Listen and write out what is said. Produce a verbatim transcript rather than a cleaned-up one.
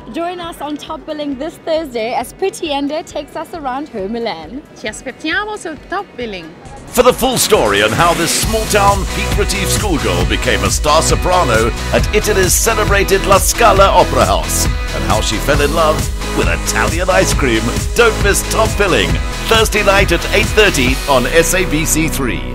Join us on Top Billing this Thursday as Pretty Yende takes us around her Milan. Ci aspettiamo sul Top Billing. For the full story on how this small-town Piet Retief schoolgirl became a star soprano at Italy's celebrated La Scala Opera House, and how she fell in love with Italian ice cream, don't miss Top Billing, Thursday night at eight thirty on S A B C three.